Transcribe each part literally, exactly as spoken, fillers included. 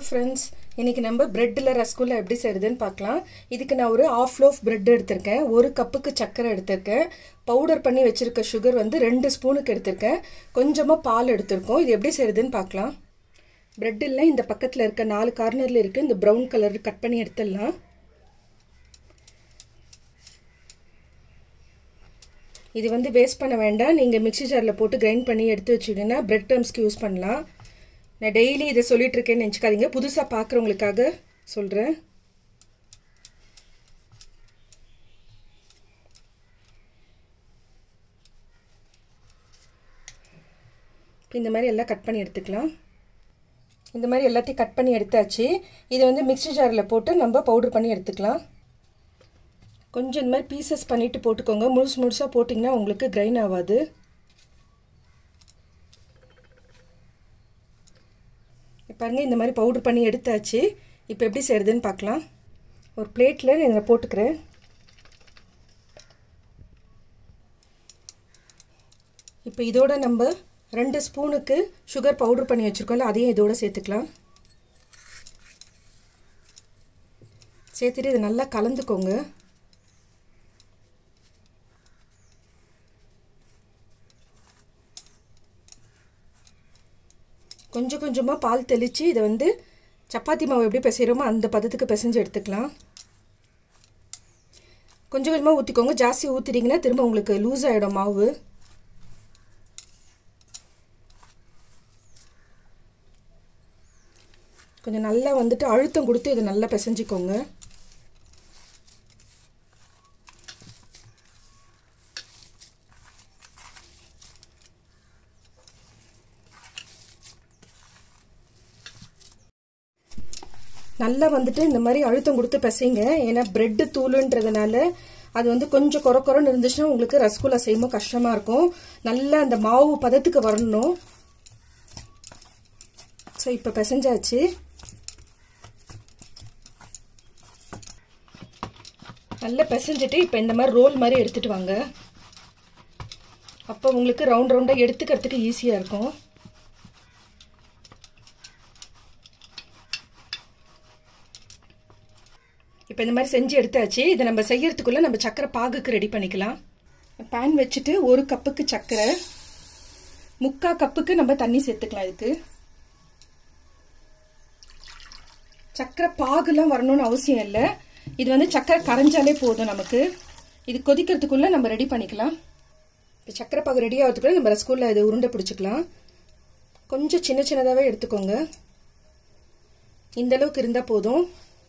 friends, இன்னைக்கு நம்ம பிரெட்ல ரசகுல்லா எப்படி செய்யறதுன்னு பார்க்கலாம். இதுக்கு நான் ஒரு half loaf bread எடுத்துர்க்கேன். ஒரு கப்புக்கு சக்கரை எடுத்துர்க்கேன். பவுடர் பண்ணி வச்சிருக்க sugar வந்து ரெண்டு ஸ்பூனுக்கு எடுத்துர்க்கேன். கொஞ்சமா பால் எடுத்துர்க்கோம். இது எப்படி செய்யறதுன்னு பார்க்கலாம். பிரெட்ல இந்த பக்கத்துல இருக்க நாலு கார்னர்ல இருக்கு இந்த brown கலர் கட் பண்ணி எடுத்துடலாம். இது வந்து வேஸ்ட் பண்ண வேண்டாம். நீங்க மிக்ஸி ஜார்ல போட்டு கிரைண்ட் பண்ணி எடுத்து வச்சிட்டீங்கன்னா பிரெட் க்ரம்ஸ்க்கு யூஸ் பண்ணலாம். நான் டெய்லி இதை சொல்லிட்டு இருக்கேன்னு நினைச்சுக்காதீங்க. புதுசா பார்க்குறவங்களுக்காக சொல்றேன். இந்த மாதிரி எல்லாம் கட் பண்ணி எடுத்துக்கலாம். இந்த மாதிரி எல்லாத்தையும் கட் பண்ணி எடுத்தாச்சு. இதை வந்து மிக்ஸி ஜார்ல போட்டு நம்ம பவுடர் பண்ணி எடுத்துக்கலாம். கொஞ்சம் இந்த மாதிரி பீசஸ் பண்ணிட்டு போட்டுக்கோங்க. முழுசு முழுசா போட்டிங்கன்னா உங்களுக்கு கிரைண்ட் ஆகாது. பாருங்க இந்த மாதிரி பவுடர் பண்ணி எடுத்தாச்சு. இப்போ எப்படி செய்யறதுன்னு பார்க்கலாம். ஒரு பிளேட்ல நான் இதை போட்டுக்கிறேன். இப்போ இதோட நம்ம ரெண்டு ஸ்பூனுக்கு சுகர் பவுடர் பண்ணி வச்சிருக்கோம்ல அதையும் இதோட சேர்த்துக்கலாம். சேர்த்துட்டு இதை நல்லா கலந்துக்கோங்க. கொஞ்சம் கொஞ்சமாக பால் தெளித்து இதை வந்து சப்பாத்தி மாவு எப்படி பிசைகிறோமோ அந்த பதத்துக்கு பிசைஞ்சு எடுத்துக்கலாம். கொஞ்சம் கொஞ்சமாக ஊற்றிக்கோங்க. ஜாஸ்தி ஊற்றிட்டிங்கன்னா திரும்ப உங்களுக்கு லூஸ் ஆகிடும் மாவு. கொஞ்சம் நல்லா வந்துட்டு அழுத்தம் கொடுத்து இதை நல்லா பிசைஞ்சிக்கோங்க. நல்லா வந்துட்டு இந்த மாதிரி அழுத்தம் கொடுத்து பிசைங்க. ஏன்னா பிரெட் தூளுன்றதுனால அது வந்து கொஞ்சம் கொர கொரன்னு இருந்துச்சுன்னா உங்களுக்கு ரசகுல்லா செய்யும்போது கஷ்டமா இருக்கும். நல்லா அந்த மாவு பதத்துக்கு வரணும். ஸோ இப்போ பிசைஞ்சாச்சு. நல்லா பிசைஞ்சிட்டு இப்போ இந்த மாதிரி ரோல் மாதிரி எடுத்துட்டு வாங்க. அப்போ உங்களுக்கு ரவுண்ட் ரவுண்டாக எடுத்துக்கிறதுக்கு ஈஸியாக இருக்கும். இப்போ இந்த மாதிரி செஞ்சு எடுத்தாச்சு. இதை நம்ம செய்யறதுக்குள்ள நம்ம சக்கரை பாகுக்கு ரெடி பண்ணிக்கலாம். பேன் வச்சுட்டு ஒரு கப்புக்கு சக்கரை, முக்கா கப்புக்கு நம்ம தண்ணி சேர்த்துக்கலாம். இதுக்கு சக்கரை பாகுலாம் வரணும்னு அவசியம் இல்லை. இது வந்து சக்கரை கரைஞ்சாலே போதும் நமக்கு. இது கொதிக்கிறதுக்குள்ள நம்ம ரெடி பண்ணிக்கலாம். இப்போ சக்கரை பாகு ரெடி ஆகிறதுக்குள்ள நம்ம ரசகுல்லா இது உருண்டை பிடிச்சிக்கலாம். கொஞ்சம் சின்ன சின்னதாகவே எடுத்துக்கோங்க. இந்த அளவுக்கு இருந்தால் போதும்.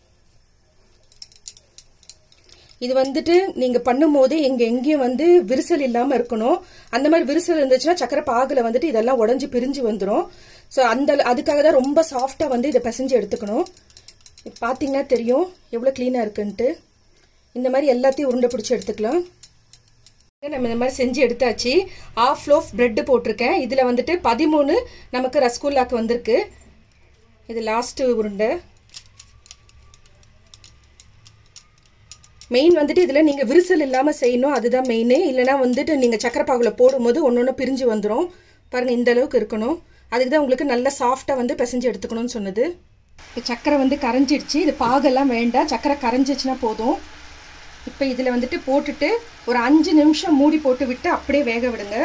இது வந்துட்டு நீங்க பண்ணும்போது எங்க எங்கேயும் வந்து விரிசல் இல்லாம இருக்கணும். அந்த மாதிரி விரிசல் இருந்துச்சுன்னா சக்கரை பாகுல வந்துட்டு இதெல்லாம் உடஞ்சி பிரிஞ்சு வந்துடும். ஸோ அந்த அதுக்காக தான் ரொம்ப சாஃப்டா வந்து இதை பிசைஞ்சு எடுத்துக்கணும். பாத்தீங்கன்னா தெரியும் எவ்வளவு கிளீனா இருக்குன்ட்டு. இந்த மாதிரி எல்லாத்தையும் உருண்டை பிடிச்சி எடுத்துக்கலாம். நம்ம இந்த மாதிரி செஞ்சு எடுத்தாச்சு. ஹாஃப் லோஃப் பிரெட் போட்டிருக்கேன். இதுல வந்துட்டு பதிமூணு நமக்கு ரசகுல்லாக்கு வந்திருக்கு. இது லாஸ்ட் உருண்டை. மெயின் வந்துட்டு இதில் நீங்கள் விரிசல் இல்லாமல் செய்யணும். அதுதான் மெயினே. இல்லைனா வந்துட்டு நீங்கள் சக்கரை பாகுல போடும்போது ஒன்று ஒன்று பிரிஞ்சு வந்துடும். பாருங்கள் இந்த அளவுக்கு இருக்கணும். அதுக்கு தான் உங்களுக்கு நல்லா சாஃப்டாக வந்து பிசைஞ்சு எடுத்துக்கணும்னு சொன்னது. இப்போ சக்கரை வந்து கரைஞ்சிடுச்சு. இது பாகெல்லாம் வேண்டாம். சக்கரை கரைஞ்சிச்சுன்னா போதும். இப்போ இதில் வந்துட்டு போட்டுட்டு ஒரு அஞ்சு நிமிஷம் மூடி போட்டு விட்டு அப்படியே வேக விடுங்க.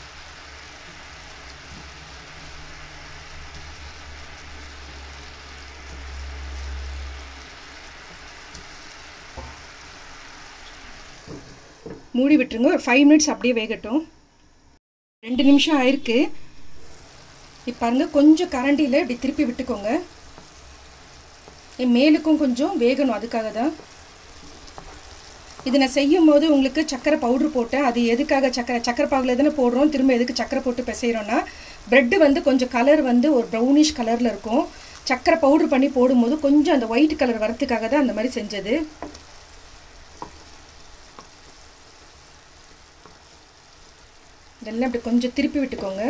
மூடி விட்டுருங்க. ஒரு ஃபைவ் மினிட்ஸ் அப்படியே வேகட்டும். ரெண்டு நிமிஷம் ஆயிருக்கு. இப்போ பாருங்க கொஞ்சம் கரண்டியில் இப்படி திருப்பி விட்டுக்கோங்க. மேலுக்கும் கொஞ்சம் வேகணும். அதுக்காக தான் இது நான் செய்யும் போது உங்களுக்கு சக்கரை பவுடர் போட்டேன். அது எதுக்காக சக்கரை சக்கரை பாகுல தானே போடுறோம். திரும்ப எதுக்கு சக்கரை போட்டு பிசைகிறோன்னா பிரெட் வந்து கொஞ்சம் கலர் வந்து ஒரு ப்ரௌனிஷ் கலரில் இருக்கும். சக்கரை பவுடர் பண்ணி போடும்போது கொஞ்சம் அந்த ஒயிட் கலர் வரத்துக்காக தான் அந்த மாதிரி செஞ்சது. இதெல்லாம் இப்படி கொஞ்சம் திருப்பி விட்டுக்கோங்க.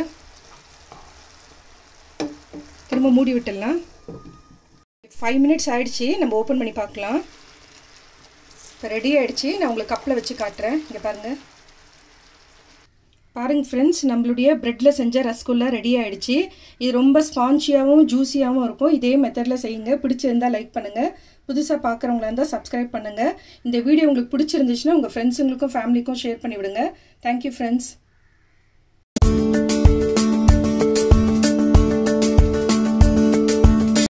திரும்ப மூடி விட்டுடலாம். ஃபைவ் மினிட்ஸ் ஆயிடுச்சு. நம்ம ஓப்பன் பண்ணி பார்க்கலாம். இப்போ ரெடி ஆயிடுச்சு. நான் உங்களுக்கு கப்பில் வச்சு காட்டுறேன். இங்கே பாருங்கள். பாருங்க ஃப்ரெண்ட்ஸ், நம்மளுடைய பிரெட்டில் செஞ்ச ரசகுல்லா ரெடி ஆகிடுச்சு. இது ரொம்ப ஸ்பான்ச்சியாகவும் ஜூஸியாகவும் இருக்கும். இதே மெத்தடில் செய்யுங்க. பிடிச்சிருந்தால் லைக் பண்ணுங்கள். புதுசாக பார்க்குறவங்களா இருந்தால் சப்ஸ்கிரைப் பண்ணுங்கள். இந்த வீடியோ உங்களுக்கு பிடிச்சிருந்துச்சுன்னா உங்கள் ஃப்ரெண்ட்ஸுங்களுக்கும் ஃபேமிலிக்கும் ஷேர் பண்ணிவிடுங்க. Thank you friends.